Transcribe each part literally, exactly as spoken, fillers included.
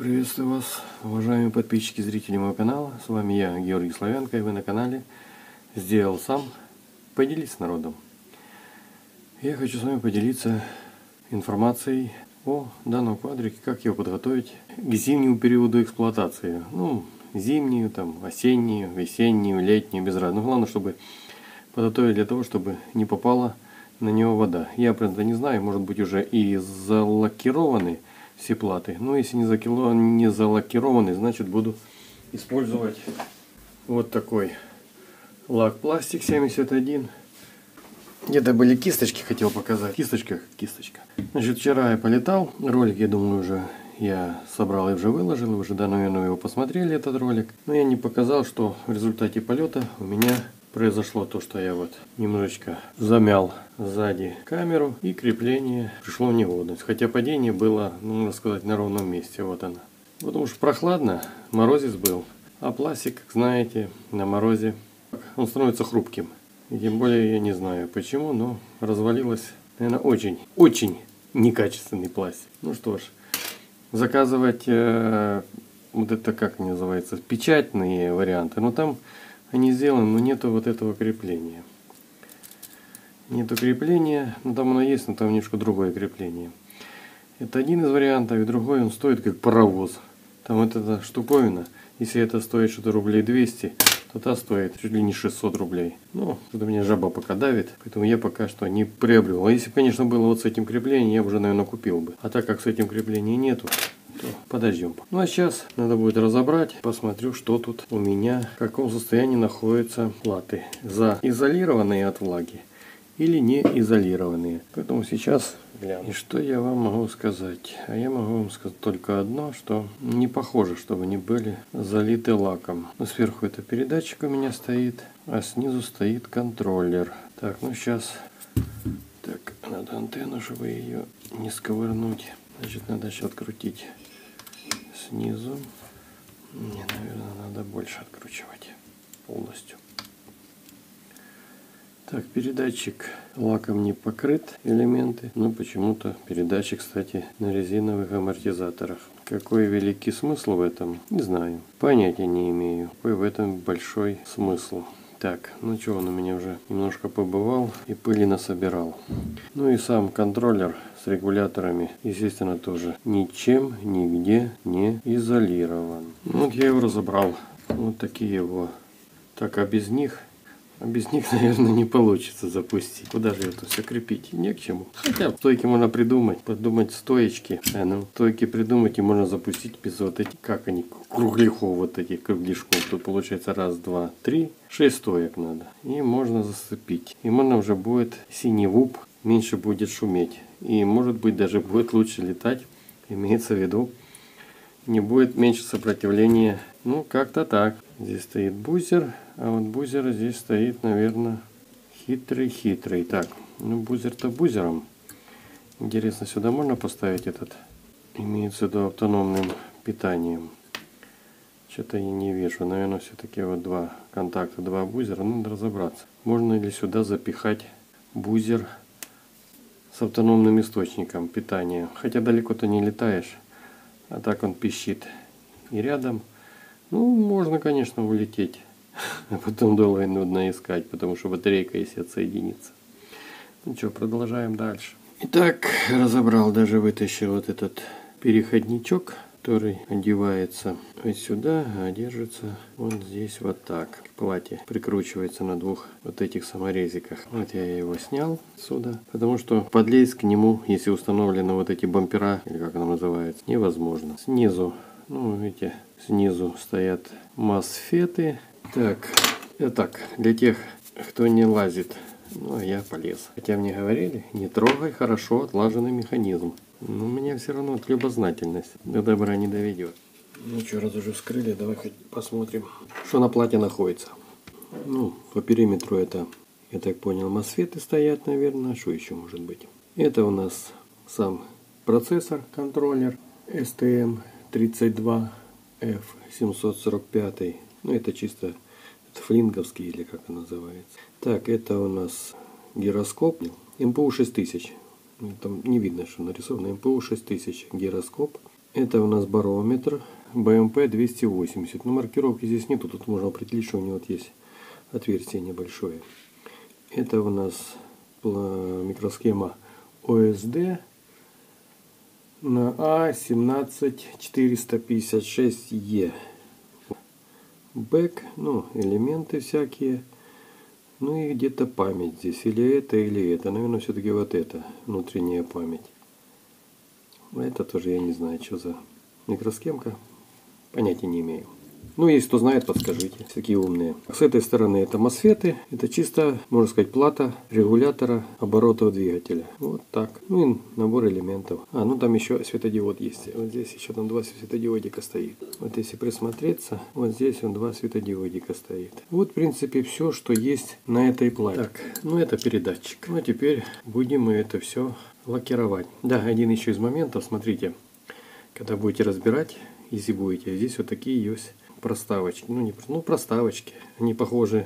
Приветствую вас, уважаемые подписчики и зрители моего канала. С вами я, Георгий Славянко, и вы на канале «Сделал сам». Поделись с народом. Я хочу с вами поделиться информацией о данном квадрике, как его подготовить к зимнему периоду эксплуатации. Ну, зимнюю, там, осеннюю, весеннюю, летнюю, без разницы. Но главное, чтобы подготовить для того, чтобы не попала на него вода. Я, правда, не знаю, может быть, уже и залакированы все платы. Но если не, закило, не залакированы, значит буду использовать вот такой лак пластик семьдесят один. Где-то были кисточки, хотел показать. Кисточка, кисточка. Значит, вчера я полетал. Ролик, я думаю, уже я собрал и уже выложил. Вы уже, да, наверное, его посмотрели, этот ролик. Но я не показал, что в результате полета у меня произошло то, что я вот немножечко замял сзади камеру, и крепление пришло в негодность. Хотя падение было, ну, можно сказать, на ровном месте. Вот оно. Потому что прохладно, морозец был. А пластик, как знаете, на морозе он становится хрупким. И тем более я не знаю почему, но развалилось, наверное, очень, очень некачественный пластик. Ну что ж, заказывать э, вот это, как называется, печатные варианты. Но там они сделаны, но нету вот этого крепления. Нету крепления, ну там оно есть, но там немножко другое крепление. Это один из вариантов, и другой он стоит как паровоз. Там вот эта штуковина, если это стоит что-то рублей двести, то та стоит чуть ли не шестьсот рублей. Ну, что-то меня жаба пока давит, поэтому я пока что не приобрел. А если бы, конечно, было вот с этим креплением, я бы уже, наверное, купил бы. А так как с этим креплением нету, то подождем. Ну а сейчас надо будет разобрать, посмотрю, что тут у меня, в каком состоянии находятся платы. Заизолированные от влаги или не изолированные. Поэтому сейчас гляну. И что я вам могу сказать? А я могу вам сказать только одно, что не похоже, чтобы они были залиты лаком. Но сверху это передатчик у меня стоит, а снизу стоит контроллер. Так, ну сейчас. Так, надо антенну, чтобы ее не сковырнуть. Значит, надо сейчас открутить снизу. Мне, наверное, надо больше откручивать полностью. Так, передатчик лаком не покрыт, элементы, но почему-то передатчик, кстати, на резиновых амортизаторах. Какой великий смысл в этом, не знаю, понятия не имею. Какой в этом большой смысл. Так, ну что, он у меня уже немножко побывал и пыли насобирал. Ну и сам контроллер с регуляторами, естественно, тоже ничем, нигде не изолирован. Вот я его разобрал. Вот такие его. Так, а без них... А без них, наверное, не получится запустить. Куда же это все крепить? Не к чему. Хотя стойки можно придумать. Подумать стоечки. А ну, стойки придумать и можно запустить без вот этих, как они, кругляхов, вот этих кругляшков. Тут получается раз, два, три. Шесть стоек надо. И можно засыпить. И можно уже будет синий вуп, меньше будет шуметь. И может быть даже будет лучше летать. Имеется в виду, не будет меньше сопротивления. Ну, как-то так. Здесь стоит бузер, а вот бузер здесь стоит, наверное, хитрый-хитрый. Так, ну бузер-то бузером. Интересно, сюда можно поставить этот? Имеется в виду автономным питанием. Что-то я не вижу. Наверное, все-таки вот два контакта, два бузера. Надо разобраться. Можно ли сюда запихать бузер с автономным источником питания? Хотя далеко-то не летаешь. А так он пищит и рядом. Ну, можно, конечно, улететь. А потом долго и нудно искать, потому что батарейка, если отсоединится. Ну что, продолжаем дальше. Итак, разобрал, даже вытащил вот этот переходничок, который одевается вот сюда, а держится вот здесь вот так. К плате прикручивается на двух вот этих саморезиках. Вот я его снял отсюда, потому что подлезть к нему, если установлены вот эти бампера, или как оно называется, невозможно. Снизу, ну, видите, снизу стоят мосфеты. Так, итак, для тех, кто не лазит, ну, а я полез. Хотя мне говорили, не трогай хорошо отлаженный механизм. Но мне все равно вот любознательность до добра не доведет. Ну что, раз уже вскрыли, давай хоть посмотрим, что на плате находится. Ну, по периметру это, я так понял, мосфеты стоят, наверное. Что еще может быть? Это у нас сам процессор, контроллер эс тэ эм тридцать два эф семьсот сорок пять. Ну, это чисто это флинговский, или как он называется. Так, это у нас гироскоп эм пэ у шесть тысяч. Там не видно, что нарисовано. эм пэ у шесть тысяч гироскоп. Это у нас барометр бэ эм пэ двести восемьдесят. Но маркировки здесь нету, тут можно определить, что у него вот есть отверстие небольшое. Это у нас микросхема о эс дэ на а семнадцать четыреста пятьдесят шесть е. Бэк, ну, элементы всякие. Ну и где-то память здесь. Или это, или это. Наверное, все-таки вот это. Внутренняя память. Это тоже я не знаю, что за микросхемка. Понятия не имею. Ну, если кто знает, подскажите. Такие умные. С этой стороны это мосфеты. Это чисто, можно сказать, плата регулятора оборотов двигателя. Вот так. Ну и набор элементов. А, ну там еще светодиод есть. Вот здесь еще там два светодиодика стоит. Вот если присмотреться, вот здесь он два светодиодика стоит. Вот, в принципе, все, что есть на этой плате. Так, ну это передатчик. Ну а теперь будем мы это все лакировать. Да, один еще из моментов, смотрите, когда будете разбирать, если будете, здесь вот такие есть проставочки, ну не ну проставочки, они похожи,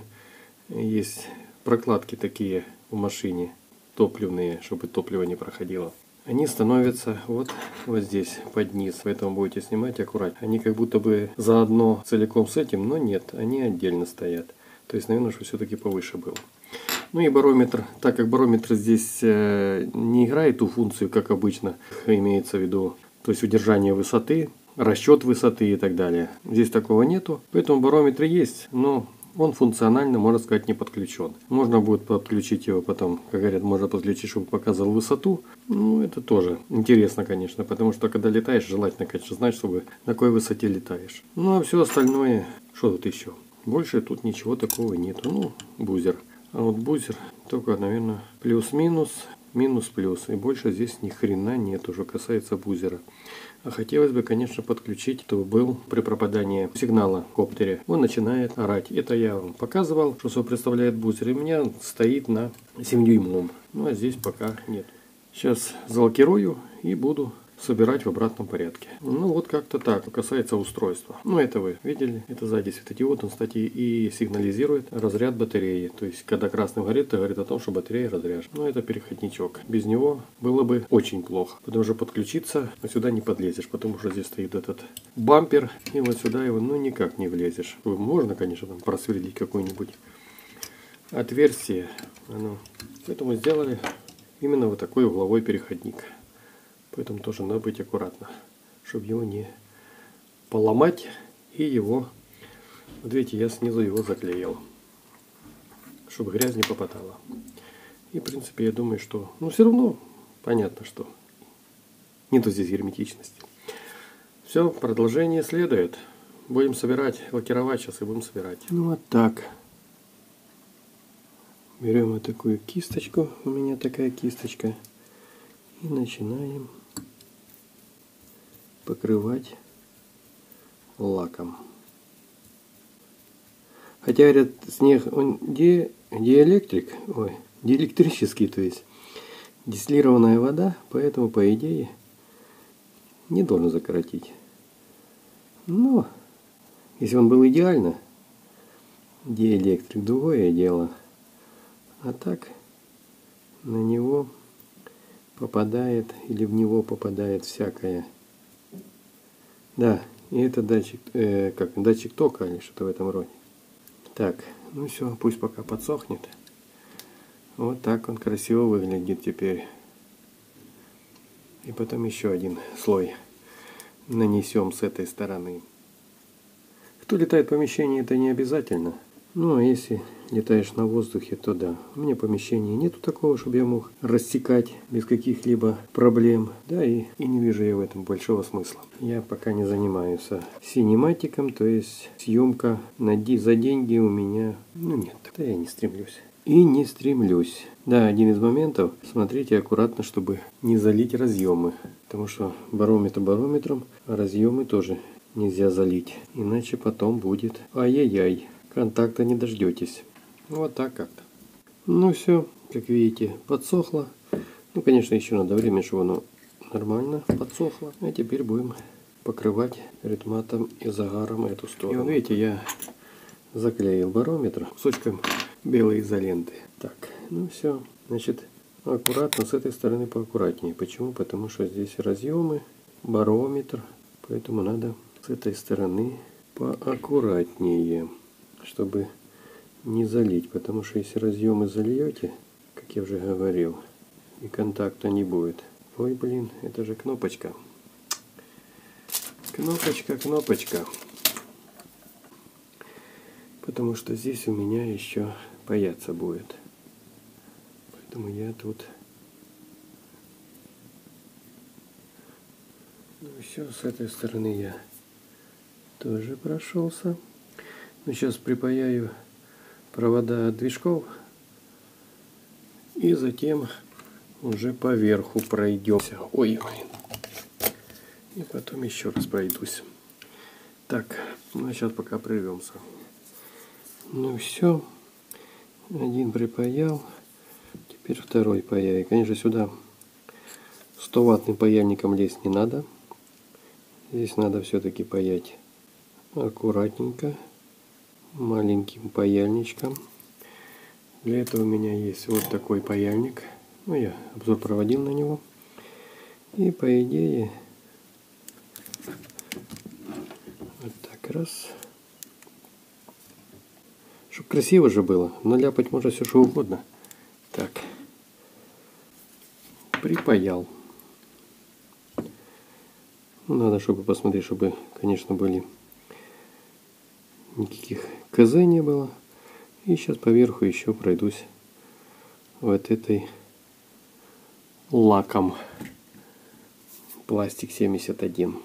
есть прокладки такие в машине топливные, чтобы топливо не проходило. Они становятся вот вот здесь под низ, поэтому будете снимать аккуратно. Они как будто бы заодно целиком с этим, но нет, они отдельно стоят. То есть, наверное, что все-таки повыше было. Ну и барометр, так как барометр здесь э, не играет ту функцию, как обычно имеется в виду, то есть удержание высоты, расчет высоты и так далее. Здесь такого нету, поэтому барометр есть, но он функционально, можно сказать, не подключен. Можно будет подключить его потом, как говорят, можно подключить, чтобы показывал высоту. Ну, это тоже интересно, конечно, потому что когда летаешь, желательно, конечно, знать, чтобы на какой высоте летаешь. Ну, а все остальное, что тут еще? Больше тут ничего такого нету. Ну, бузер. А вот бузер только, наверное, плюс-минус, минус-плюс. И больше здесь ни хрена нет, уже касается бузера. А хотелось бы, конечно, подключить, чтобы был при пропадании сигнала в коптере. Он начинает орать. Это я вам показывал, что собой представляет бузер. И у меня стоит на семь дюймовом. Ну а здесь пока нет. Сейчас залакирую и буду собирать в обратном порядке. Ну вот как-то так, касается устройства. Ну это вы видели, это сзади светодиод, он, кстати, и сигнализирует разряд батареи. То есть когда красным горит, это говорит о том, что батарея разряжена. Но это переходничок. Без него было бы очень плохо. Потому что подключиться вот сюда не подлезешь, потому что здесь стоит этот бампер, и вот сюда его ну никак не влезешь. Можно, конечно, там просверлить какое-нибудь отверстие. Ну, поэтому сделали именно вот такой угловой переходник. Поэтому тоже надо быть аккуратно, чтобы его не поломать. И его, вот видите, я снизу его заклеил, чтобы грязь не попадала. И в принципе я думаю, что, ну все равно понятно, что нету здесь герметичности. Все, продолжение следует. Будем собирать, лакировать сейчас и будем собирать. Ну вот так. Берем вот такую кисточку, у меня такая кисточка, и начинаем покрывать лаком. Хотя говорят, снег он ди, диэлектрик, ой, диэлектрический, то есть дистиллированная вода, поэтому по идее не должен закоротить. Но если он был идеально диэлектрик, другое дело. А так на него попадает или в него попадает всякое. Да, и это датчик, э, как датчик тока или что-то в этом роде. Так, ну все, пусть пока подсохнет. Вот так он красиво выглядит теперь. И потом еще один слой нанесем с этой стороны. Кто летает в помещении, это не обязательно. Ну а если летаешь на воздухе, то да. У меня помещения нету такого, чтобы я мог рассекать без каких-либо проблем. Да, и, и не вижу я в этом большого смысла. Я пока не занимаюсь синематиком, то есть съемка на, за деньги у меня, ну нет, да я не стремлюсь. И не стремлюсь. Да, один из моментов, смотрите аккуратно, чтобы не залить разъемы. Потому что барометр барометром, а разъемы тоже нельзя залить. Иначе потом будет ай-яй-яй. Контакта не дождетесь. Вот так как-то. Ну все, как видите, подсохло. Ну, конечно, еще надо время, чтобы оно нормально подсохло. А теперь будем покрывать ретматом и загаром эту сторону. И вот видите, я заклеил барометр кусочком белой изоленты. Так, ну все. Значит, аккуратно с этой стороны поаккуратнее. Почему? Потому что здесь разъемы, барометр. Поэтому надо с этой стороны поаккуратнее, чтобы не залить. Потому что если разъемы зальете, как я уже говорил, и контакта не будет. Ой, блин, это же кнопочка. Кнопочка, кнопочка. Потому что здесь у меня еще паяться будет. Поэтому я тут... Ну все, с этой стороны я тоже прошелся. Ну, сейчас припаяю провода от движков. И затем уже по верху пройдемся. Ой, блин. И потом еще раз пройдусь. Так, ну сейчас пока прервемся. Ну все. Один припаял. Теперь второй паяю. Конечно, сюда сто ваттным паяльником лезть не надо. Здесь надо все-таки паять аккуратненько. Маленьким паяльничком. Для этого у меня есть вот такой паяльник. Ну, я обзор проводил на него. И по идее вот так раз. Чтобы красиво же было. Наляпать можно все что угодно. Так. Припаял. Надо, чтобы посмотреть, чтобы, конечно, были никаких КЗ не было. И сейчас поверху еще пройдусь вот этой лаком пластик семьдесят один.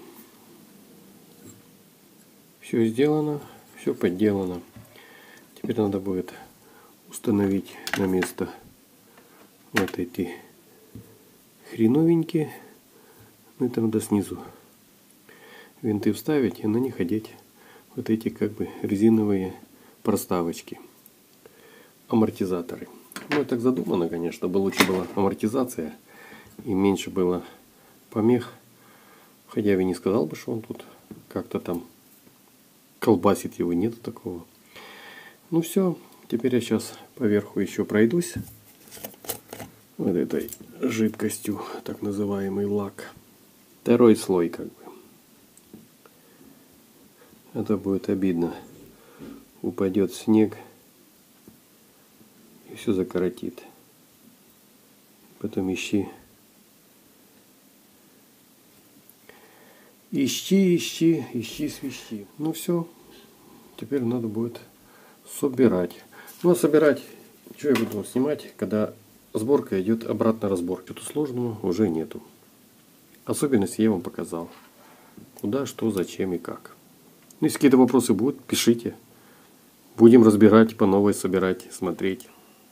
Все сделано, все подделано. Теперь надо будет установить на место вот эти хреновенькие. Ну, это надо снизу винты вставить и на них одеть вот эти как бы резиновые проставочки, амортизаторы. Ну, так задумано, конечно, бы лучше была амортизация и меньше было помех. Хотя я бы не сказал бы, что он тут как-то там колбасит, его нету такого. Ну все, теперь я сейчас поверху еще пройдусь вот этой жидкостью, так называемый лак. Второй слой как бы. Это будет обидно. Упадет снег и все закоротит. Потом ищи. Ищи, ищи, ищи, свищи. Ну все. Теперь надо будет собирать. Ну а собирать, что я буду снимать, когда сборка идет обратно разбор. Что-то сложного уже нету. Особенности я вам показал. Куда, что, зачем и как. Ну, если какие-то вопросы будут, пишите. Будем разбирать, по новой собирать, смотреть.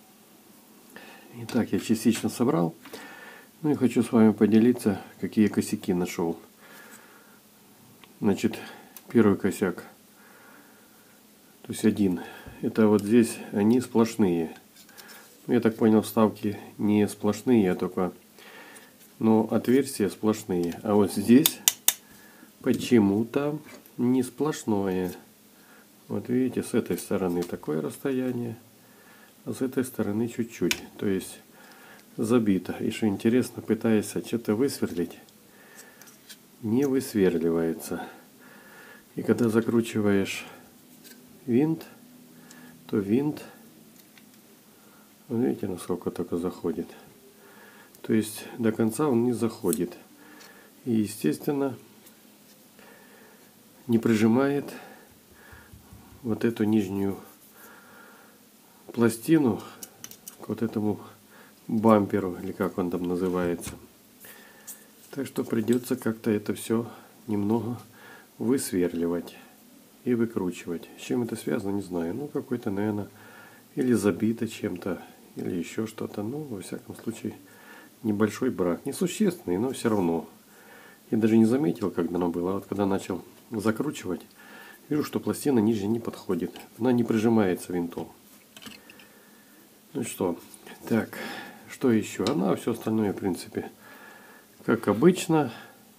Итак, я частично собрал. Ну и хочу с вами поделиться, какие косяки нашел. Значит, первый косяк. То есть один. Это вот здесь они сплошные. Ну, я так понял, вставки не сплошные, а только... Но отверстия сплошные. А вот здесь почему-то не сплошное. Вот видите, с этой стороны такое расстояние, а с этой стороны чуть-чуть. То есть забито. И что интересно, пытаясь что-то высверлить, не высверливается. И когда закручиваешь винт, то винт, видите, насколько только заходит. То есть до конца он не заходит. И естественно не прижимает вот эту нижнюю пластину к вот этому бамперу, или как он там называется. Так что придется как-то это все немного высверливать и выкручивать. С чем это связано, не знаю. Ну, какой-то, наверное, или забито чем-то, или еще что-то. Ну, во всяком случае, небольшой брак. Несущественный, но все равно. Я даже не заметил, когда оно было. А вот когда начал закручивать, вижу, что пластина нижняя не подходит. Она не прижимается винтом. Ну что, так, что еще? Она, все остальное, в принципе, как обычно.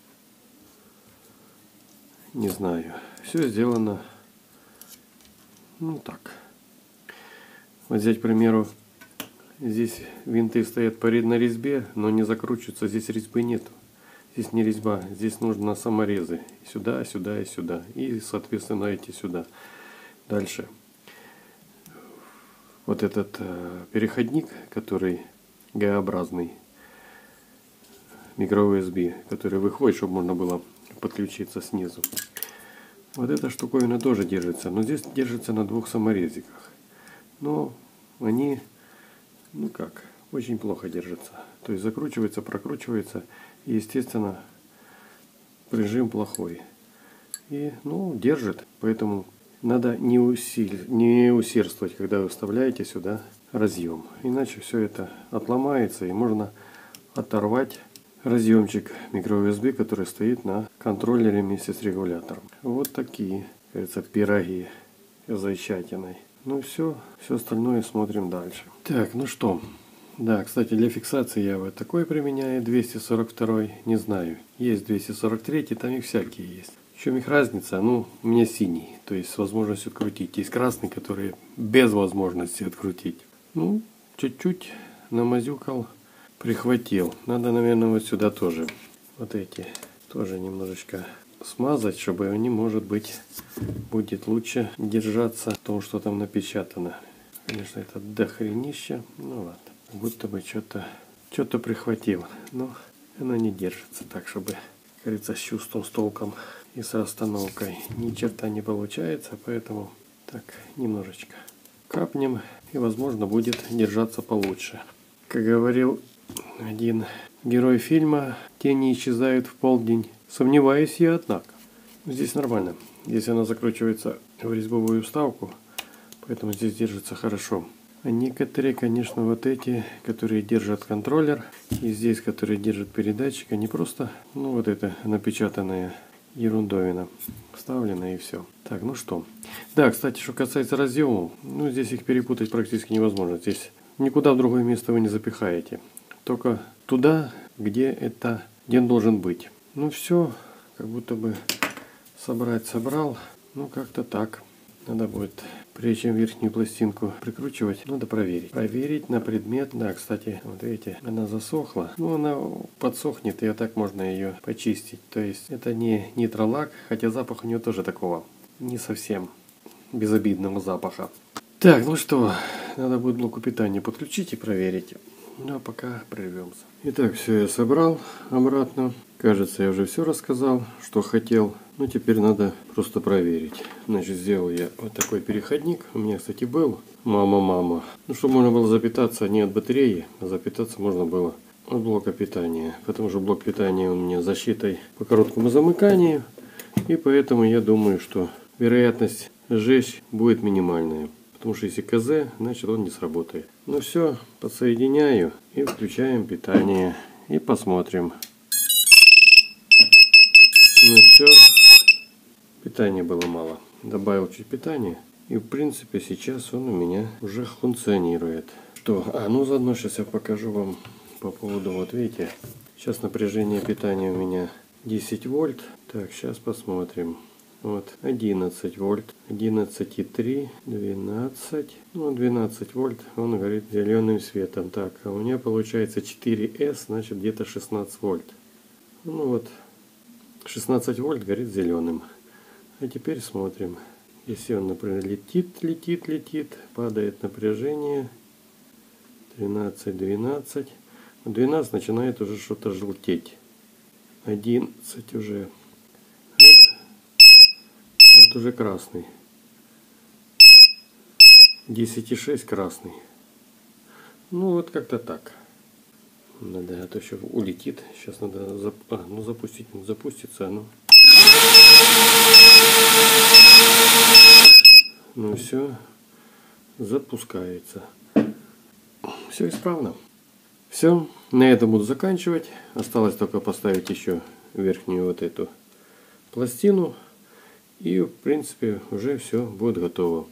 Не знаю. Все сделано, ну так. Вот взять, к примеру, здесь винты стоят по на резьбе, но не закручиваются. Здесь резьбы нету. Здесь не резьба, здесь нужно саморезы. Сюда, сюда и сюда. И, соответственно, эти сюда. Дальше. Вот этот э, переходник, который Г-образный, микро ю эс би, который выходит, чтобы можно было подключиться снизу. Вот эта штуковина тоже держится, но здесь держится на двух саморезиках. Но они, ну как, очень плохо держатся. То есть закручивается, прокручивается, и, естественно, прижим плохой. И, ну, держит, поэтому надо не, усиль... не усердствовать, когда вы вставляете сюда разъем. Иначе все это отломается, и можно оторвать разъемчик микро ю эс би, который стоит на контроллере вместе с регулятором. Вот такие, кажется, пироги с зайчатиной. Ну все, все остальное смотрим дальше. Так, ну что. Да, кстати, для фиксации я вот такой применяю, двести сорок два, не знаю. Есть двести сорок три, там их всякие есть. В чем их разница? Ну, у меня синий, то есть с возможностью открутить. Есть красный, который без возможности открутить. Ну, чуть-чуть намазюкал, прихватил. Надо, наверное, вот сюда тоже вот эти тоже немножечко смазать, чтобы они, может быть, будет лучше держаться то, что там напечатано. Конечно, это дохренище. Ну ладно, будто бы что-то что-то прихватил. Но оно не держится так, чтобы, как говорится, с чувством, с толком и с расстановкой. Ни черта не получается, поэтому так немножечко капнем, и, возможно, будет держаться получше. Как говорил один герой фильма, тени исчезают в полдень. Сомневаюсь я, однако. Здесь нормально. Здесь она закручивается в резьбовую вставку, поэтому здесь держится хорошо. А некоторые, конечно, вот эти, которые держат контроллер, и здесь, которые держат передатчик, они просто, ну вот это напечатанная ерундовина вставлена, и все. Так, ну что. Да, кстати, что касается разъемов, ну здесь их перепутать практически невозможно. Здесь никуда в другое место вы не запихаете. Только туда, где это, где он должен быть. Ну все, как будто бы собрать собрал. Ну как-то так. Надо будет, прежде чем верхнюю пластинку прикручивать, надо проверить. Проверить на предмет. Да, кстати, вот видите, она засохла. Ну, она подсохнет, и так можно ее почистить. То есть это не нитролак, хотя запах у нее тоже такого не совсем безобидного запаха. Так, ну что, надо будет блоку питания подключить и проверить. Ну, а пока прервемся. Итак, все я собрал обратно. Кажется, я уже все рассказал, что хотел. Ну, теперь надо просто проверить. Значит, сделал я вот такой переходник. У меня, кстати, был мама-мама. Ну, чтобы можно было запитаться не от батареи, а запитаться можно было от блока питания. Потому что блок питания у меня с защитой по короткому замыканию. И поэтому я думаю, что вероятность сжечь будет минимальная. Потому что если КЗ, значит он не сработает. Ну все, подсоединяю и включаем питание. И посмотрим. Ну все, питания было мало. Добавил чуть питания. И в принципе сейчас он у меня уже функционирует. Что? А, ну заодно сейчас я покажу вам по поводу, вот видите, сейчас напряжение питания у меня десять вольт. Так, сейчас посмотрим. Вот, одиннадцать вольт, одиннадцать и три, двенадцать, ну двенадцать вольт, он горит зеленым светом. Так, а у меня получается четыре эс, значит где-то шестнадцать вольт. Ну вот, шестнадцать вольт горит зеленым. А теперь смотрим. Если он, например, летит, летит, летит, падает напряжение, тринадцать, двенадцать, двенадцать начинает уже что-то желтеть, одиннадцать уже. Вот уже красный. десять и шесть красный. Ну вот как-то так. Надо, а то еще улетит. Сейчас надо зап... а, ну, запустить. Запустится оно. Ну все. Запускается. Все исправно. Все. На этом буду заканчивать. Осталось только поставить еще верхнюю вот эту пластину. И в принципе уже все будет готово.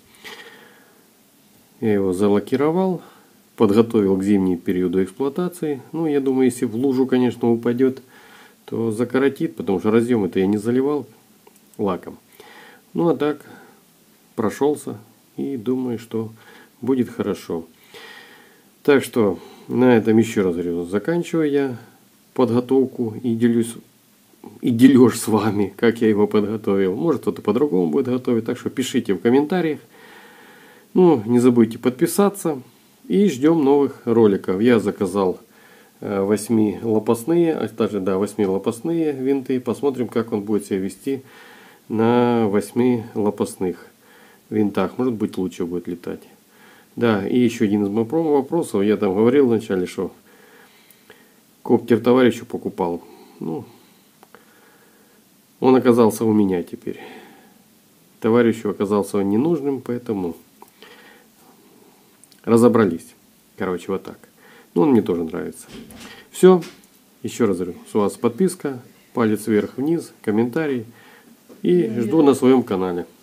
Я его залакировал, подготовил к зимнему периоду эксплуатации. Ну, я думаю, если в лужу, конечно, упадет, то закоротит, потому что разъем это я не заливал лаком. Ну, а так прошелся и думаю, что будет хорошо. Так что на этом еще раз говорю, заканчиваю я подготовку и делюсь и дележ с вами, как я его подготовил. Может, кто-то по-другому будет готовить. Так что пишите в комментариях. Ну, не забудьте подписаться. И ждем новых роликов. Я заказал восьмилопастные, даже да, восьмилопастные винты. Посмотрим, как он будет себя вести на восьмилопастных винтах. Может быть, лучше будет летать. Да, и еще один из вопросов. Я там говорил вначале, что коптер товарищу покупал. Ну, он оказался у меня теперь. Товарищу оказался он ненужным, поэтому разобрались. Короче, вот так. Ну, он мне тоже нравится. Все. Еще раз говорю, с вас подписка, палец вверх-вниз, комментарий. И жду на своем канале.